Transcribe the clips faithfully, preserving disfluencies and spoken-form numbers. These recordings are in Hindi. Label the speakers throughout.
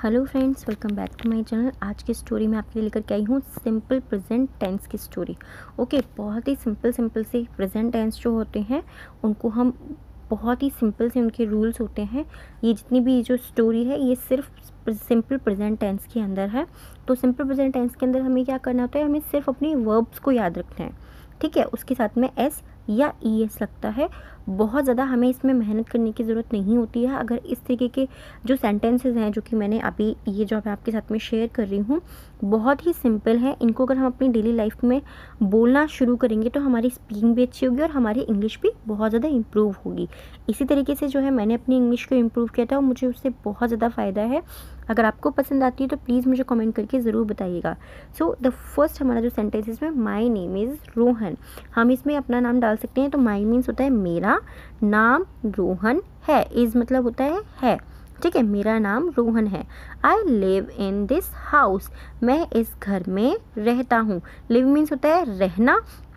Speaker 1: Hello friends, welcome back to my channel. आज की स्टोरी मैं आपके लिए लेकर के आई हूँ सिंपल प्रेजेंट टेंस की स्टोरी। ओके okay, बहुत ही सिंपल सिंपल से प्रेजेंट टेंस जो होते हैं उनको हम बहुत ही सिंपल से उनके रूल्स होते हैं। ये जितनी भी जो स्टोरी है ये सिर्फ सिंपल प्रेजेंट टेंस के अंदर है। तो सिंपल प्रेजेंट टेंस के अंदर हमें क्या करना होता है, हमें सिर्फ अपने वर्ब्स को याद रखना है, ठीक है। उसके साथ में एस या ई एस लगता है। बहुत ज़्यादा हमें इसमें मेहनत करने की ज़रूरत नहीं होती है। अगर इस तरीके के जो सेंटेंसेस हैं जो कि मैंने अभी ये जो मैं आपके साथ में शेयर कर रही हूँ बहुत ही सिंपल है, इनको अगर हम अपनी डेली लाइफ में बोलना शुरू करेंगे तो हमारी स्पीकिंग भी अच्छी होगी और हमारी इंग्लिश भी बहुत ज़्यादा इम्प्रूव होगी। इसी तरीके से जो है मैंने अपनी इंग्लिश को इम्प्रूव किया था और मुझे उससे बहुत ज़्यादा फ़ायदा है। अगर आपको पसंद आती है तो प्लीज़ मुझे कमेंट करके ज़रूर बताइएगा। सो द फर्स्ट हमारा जो सेंटेंस इसमें माई नेम इज़ रोहन, हम इसमें अपना नाम डाल सकते हैं। तो माई मीन्स होता है मेरा, नाम रोहन है, इज़ मतलब होता है है, ठीक है। मेरा नाम रोहन है। I live in this house, मैं इस घर में रहता हूँ। लिव मीन्स होता है रहना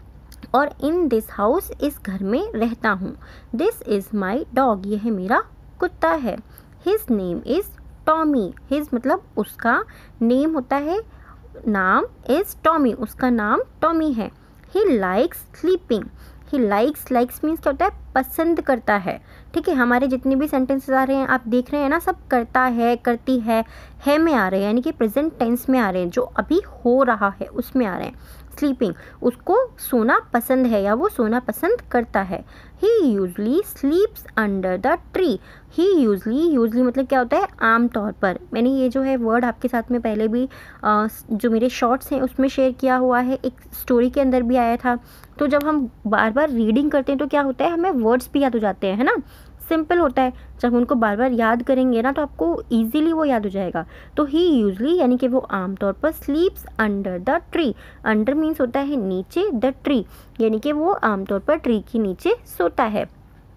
Speaker 1: और इन दिस हाउस इस घर में रहता हूँ। दिस इज़ माई डॉग, यह मेरा कुत्ता है। His name is Tommy, his मतलब उसका, नेम होता है नाम, इज़ टॉमी उसका नाम टॉमी है। He likes sleeping, he likes likes means क्या होता है, पसंद करता है, ठीक है। हमारे जितने भी सेंटेंसेस आ रहे हैं आप देख रहे हैं ना, सब करता है, करती है, है में आ रहे हैं, यानी कि प्रेजेंट टेंस में आ रहे हैं, जो अभी हो रहा है उसमें आ रहे हैं। स्लीपिंग, उसको सोना पसंद है या वो सोना पसंद करता है। He usually sleeps under the tree, he usually, usually मतलब क्या होता है, आम तौर पर। मैंने ये जो है वर्ड आपके साथ में पहले भी आ, जो मेरे शॉर्ट्स हैं उसमें शेयर किया हुआ है, एक स्टोरी के अंदर भी आया था। तो जब हम बार बार रीडिंग करते हैं तो क्या होता है, हमें वर्ड्स भी याद हो जाते हैं, है ना। सिंपल होता है, जब उनको बार बार याद करेंगे ना तो आपको इजीली वो याद हो जाएगा। तो ही यूजली यानी कि वो आमतौर पर sleeps under the tree, under means होता है नीचे, द ट्री यानी कि वो आमतौर पर ट्री के नीचे सोता है।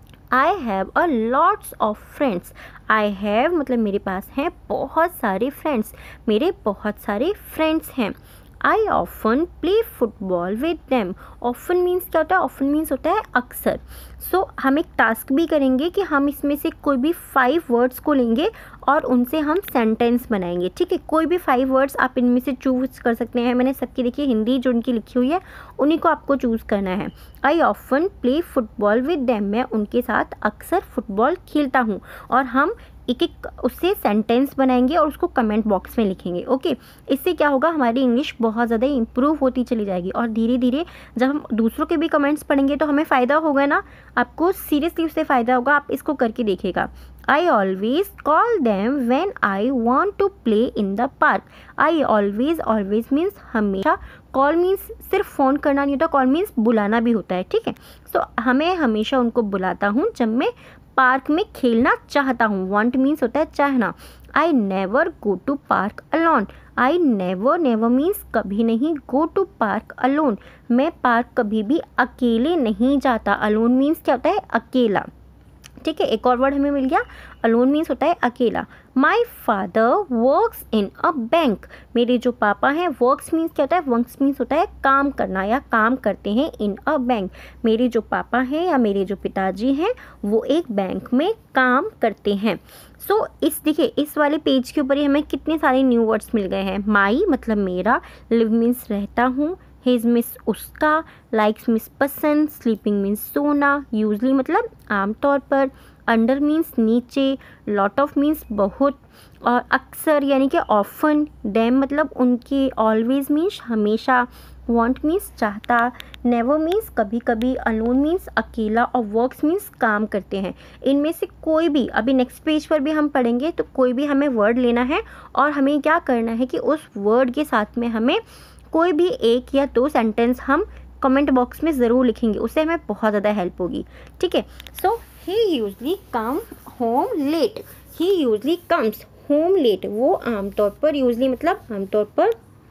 Speaker 1: I have a lots of friends, I have मतलब मेरे पास हैं बहुत सारे फ्रेंड्स, मेरे बहुत सारे फ्रेंड्स हैं। I often play football with them, often means क्या होता है, ऑफन मीन्स होता है अक्सर। सो so, हम एक टास्क भी करेंगे कि हम इसमें से कोई भी फाइव वर्ड्स को लेंगे और उनसे हम सेंटेंस बनाएंगे, ठीक है। कोई भी फाइव वर्ड्स आप इनमें से चूज़ कर सकते हैं। मैंने सबकी देखिए हिंदी जो उनकी लिखी हुई है उन्हीं को आपको चूज़ करना है। I often play football with them, मैं उनके साथ अक्सर फुटबॉल खेलता हूँ। और हम एक एक उससे सेंटेंस बनाएंगे और उसको कमेंट बॉक्स में लिखेंगे। ओके, इससे क्या होगा, हमारी इंग्लिश बहुत ज़्यादा इम्प्रूव होती चली जाएगी और धीरे धीरे जब हम दूसरों के भी कमेंट्स पढ़ेंगे तो हमें फ़ायदा होगा ना, आपको सीरियसली उससे फ़ायदा होगा। आप इसको करके देखिएगा। I always call them when I want to play in the park, I always, always means हमेशा, कॉल मीन्स सिर्फ फ़ोन करना नहीं होता, कॉल मीन्स बुलाना भी होता है, ठीक है। सो so, हमें हमेशा उनको बुलाता हूँ जब मैं पार्क में खेलना चाहता हूँ। वांट मीन्स होता है चाहना। I never go to park alone, I never, never means कभी नहीं, गो टू पार्क अलोन, मैं पार्क कभी भी अकेले नहीं जाता। अलोन मीन्स क्या होता है, अकेला, ठीक है। एक और वर्ड हमें मिल गया, अलोन मीन्स होता है अकेला। My father works in a bank, मेरे जो पापा हैं, वर्क्स मीन्स क्या होता है, वर्क्स मीन्स होता है काम करना या काम करते हैं, इन अ बैंक, मेरे जो पापा हैं या मेरे जो पिताजी हैं वो एक बैंक में काम करते हैं। सो so, इस देखिए इस वाले पेज के ऊपर ही हमें कितने सारे न्यू वर्ड्स मिल गए हैं। माई मतलब मेरा, लिव मीन्स रहता हूँ, हिज मीन्स उसका, लाइक्स मीन्स पसंद, स्लीपिंग मीन्स सोना, यूजली मतलब आमतौर पर, अंडर मीन्स नीचे, लॉट ऑफ मीन्स बहुत, और अक्सर यानी कि ऑफन, डैम मतलब उनके, ऑलवेज मीन्स हमेशा, वांट मीन्स चाहता, नेवर मीन्स कभी कभी, अलोन मीन्स अकेला और वर्क्स मीन्स काम करते हैं। इनमें से कोई भी, अभी नेक्स्ट पेज पर भी हम पढ़ेंगे, तो कोई भी हमें वर्ड लेना है और हमें क्या करना है कि उस वर्ड के साथ में हमें कोई भी एक या दो सेंटेंस हम कमेंट बॉक्स में ज़रूर लिखेंगे, उससे हमें बहुत ज़्यादा हेल्प होगी, ठीक है। So he usually come home late, he usually comes home late, वो आमतौर पर, यूजली मतलब आमतौर पर,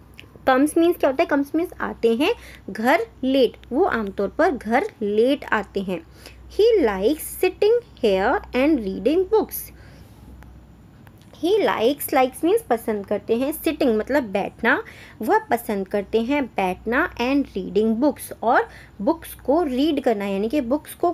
Speaker 1: कम्स मीन्स क्या होता है, कम्स मीन्स आते हैं घर, लेट वो आमतौर पर घर लेट आते हैं। He likes sitting here and reading books, he likes, likes means पसंद करते हैं, सिटिंग मतलब बैठना, वह पसंद करते हैं बैठना, एंड रीडिंग बुक्स, और बुक्स को रीड करना यानी कि बुक्स को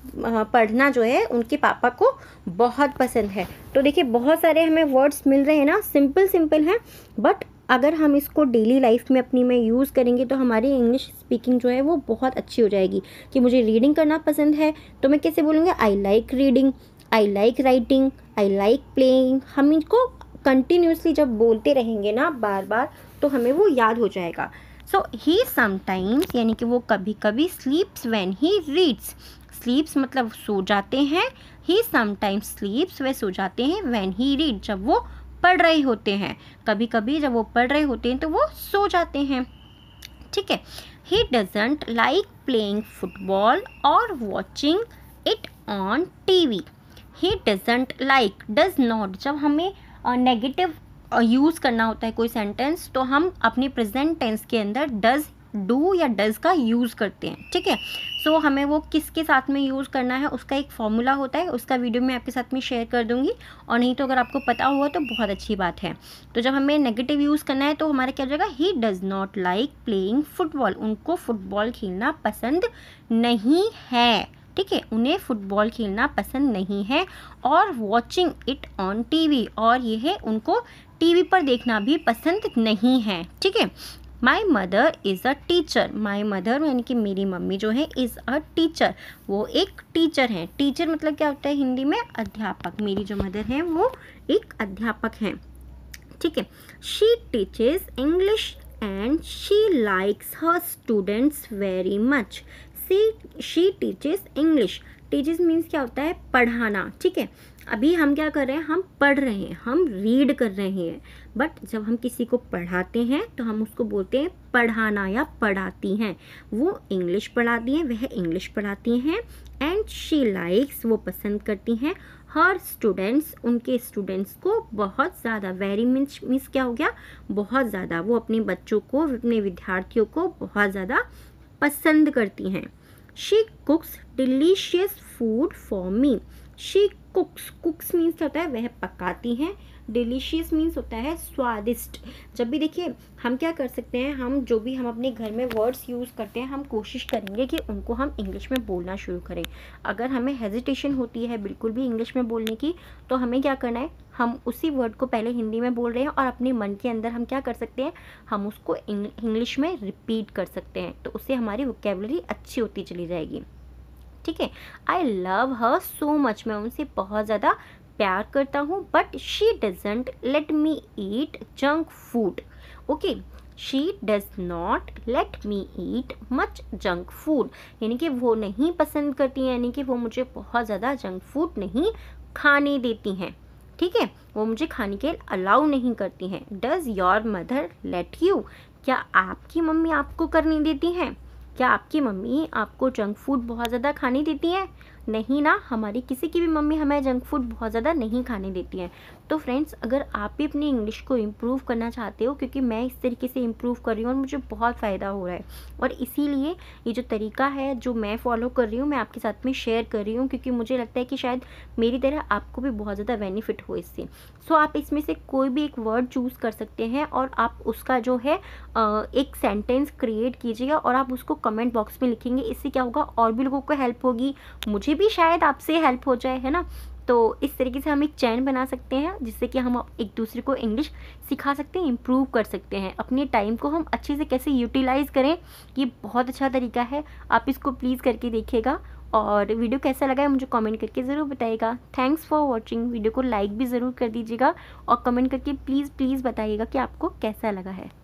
Speaker 1: पढ़ना जो है उनके पापा को बहुत पसंद है। तो देखिए बहुत सारे हमें वर्ड्स मिल रहे हैं ना, सिंपल सिंपल हैं, बट अगर हम इसको डेली लाइफ में अपनी में यूज़ करेंगे तो हमारी इंग्लिश स्पीकिंग जो है वो बहुत अच्छी हो जाएगी। कि मुझे रीडिंग करना पसंद है तो मैं कैसे बोलूँगी, I like reading, I like writing, I like playing. हम इनको कंटिन्यूसली जब बोलते रहेंगे ना बार बार तो हमें वो याद हो जाएगा। सो ही समटाइम्स यानी कि वो कभी कभी स्लीप्स व्हेन ही रीड्स, स्लीप्स मतलब सो जाते हैं, ही समटाइम्स स्लीप्स वे सो जाते हैं, व्हेन ही रीड जब वो पढ़ रहे होते हैं, कभी कभी जब वो पढ़ रहे होते हैं तो वो सो जाते हैं। ठीक है। He doesn't like playing football और watching it on TV. He doesn't like, does not, जब हमें नेगेटिव यूज़ करना होता है कोई सेंटेंस तो हम अपने प्रेजेंट टेंस के अंदर डज, डू या डज का यूज़ करते हैं। ठीक है। सो so, हमें वो किसके साथ में यूज़ करना है उसका एक फॉर्मूला होता है, उसका वीडियो मैं आपके साथ में शेयर कर दूंगी, और नहीं तो अगर आपको पता हुआ तो बहुत अच्छी बात है। तो जब हमें नेगेटिव यूज़ करना है तो हमारा क्या हो जाएगा, he does not like playing football, उनको फुटबॉल खेलना पसंद नहीं है। ठीक है, उन्हें फुटबॉल खेलना पसंद नहीं है। और वॉचिंग इट ऑन टीवी, और ये है उनको टीवी पर देखना भी पसंद नहीं है। ठीक है। My mother is a teacher, my mother यानी कि मेरी मम्मी जो है इज़ अ टीचर, वो एक टीचर हैं। टीचर मतलब क्या होता है हिंदी में, अध्यापक। मेरी जो मदर है वो एक अध्यापक हैं। ठीक है। She teaches English and she likes her students very much. See she teaches English, teaches means क्या होता है, पढ़ाना। ठीक है। अभी हम क्या कर रहे हैं, हम पढ़ रहे हैं, हम रीड कर रहे हैं, बट जब हम किसी को पढ़ाते हैं तो हम उसको बोलते हैं पढ़ाना या पढ़ाती हैं। वो इंग्लिश पढ़ाती हैं, वह इंग्लिश पढ़ाती हैं। एंड शी लाइक्स, वो पसंद करती हैं, हर स्टूडेंट्स, उनके स्टूडेंट्स को बहुत ज़्यादा। वेरी मीन्स मीन्स क्या हो गया, बहुत ज़्यादा। वो अपने बच्चों को, अपने विद्यार्थियों को बहुत ज़्यादा पसंद करती हैं। She cooks delicious food for me. She cooks, cooks means क्या होता है, वह पकाती हैं। डिलीशियस मीन्स होता है स्वादिष्ट। जब भी देखिए हम क्या कर सकते हैं, हम जो भी हम अपने घर में वर्ड्स यूज़ करते हैं हम कोशिश करेंगे कि उनको हम इंग्लिश में बोलना शुरू करें। अगर हमें हेजिटेशन होती है बिल्कुल भी इंग्लिश में बोलने की तो हमें क्या करना है, हम उसी वर्ड को पहले हिंदी में बोल रहे हैं और अपने मन के अंदर हम क्या कर सकते हैं, हम उसको इंग्लिश में रिपीट कर सकते हैं, तो उससे हमारी वोकेबलरी अच्छी होती चली जाएगी। ठीक है। I love her so much, मैं उनसे बहुत ज़्यादा प्यार करता हूँ। But she doesn't let me eat junk food. Okay, she does not let me eat much junk food, यानी कि वो नहीं पसंद करती हैं, यानी कि वो मुझे बहुत ज़्यादा जंक फूड नहीं खाने देती हैं। ठीक है, वो मुझे खाने के अलाउ नहीं करती हैं। Does your mother let you, क्या आपकी मम्मी आपको करने देती हैं? क्या आपकी मम्मी आपको जंक फूड बहुत ज़्यादा खाने देती हैं? नहीं ना, हमारी किसी की भी मम्मी हमें जंक फूड बहुत ज़्यादा नहीं खाने देती हैं। तो फ्रेंड्स, अगर आप भी अपनी इंग्लिश को इम्प्रूव करना चाहते हो, क्योंकि मैं इस तरीके से इम्प्रूव कर रही हूँ और मुझे बहुत फ़ायदा हो रहा है, और इसीलिए ये जो तरीका है जो मैं फॉलो कर रही हूँ मैं आपके साथ में शेयर कर रही हूँ, क्योंकि मुझे लगता है कि शायद मेरी तरह आपको भी बहुत ज़्यादा बेनिफिट हो इससे। सो आप इसमें से कोई भी एक वर्ड चूज़ कर सकते हैं और आप उसका जो है एक सेंटेंस क्रिएट कीजिएगा और आप उसको कमेंट बॉक्स में लिखेंगे। इससे क्या होगा, और भी लोगों को हेल्प होगी, मुझे भी शायद आपसे हेल्प हो जाए, है ना। तो इस तरीके से हम एक चैन बना सकते हैं जिससे कि हम एक दूसरे को इंग्लिश सिखा सकते हैं, इम्प्रूव कर सकते हैं। अपने टाइम को हम अच्छे से कैसे यूटिलाइज़ करें, ये बहुत अच्छा तरीका है। आप इसको प्लीज़ करके देखिएगा, और वीडियो कैसा लगा है मुझे कमेंट करके ज़रूर बताइएगा। Thanks for watching. वीडियो को लाइक भी ज़रूर कर दीजिएगा और कमेंट करके प्लीज़ प्लीज़ बताइएगा कि आपको कैसा लगा है।